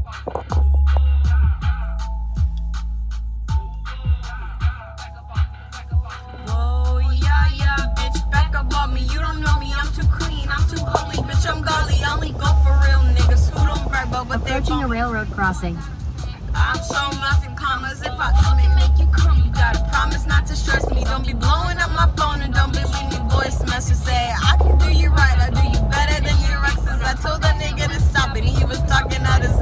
Whoa, yeah, bitch, back up on me. You don't know me, I'm too clean, I'm too holy, bitch, I'm golly. I only go for real niggas who don't brag about what they're Approaching a railroad crossing. I'm so nothing commas. If I come and make you come, you gotta promise not to stress me. Don't be blowing up my phone and don't be leaving me voice message. Say, I can do you right, I do you better than your exes. I told that nigga to stop and he was talking out his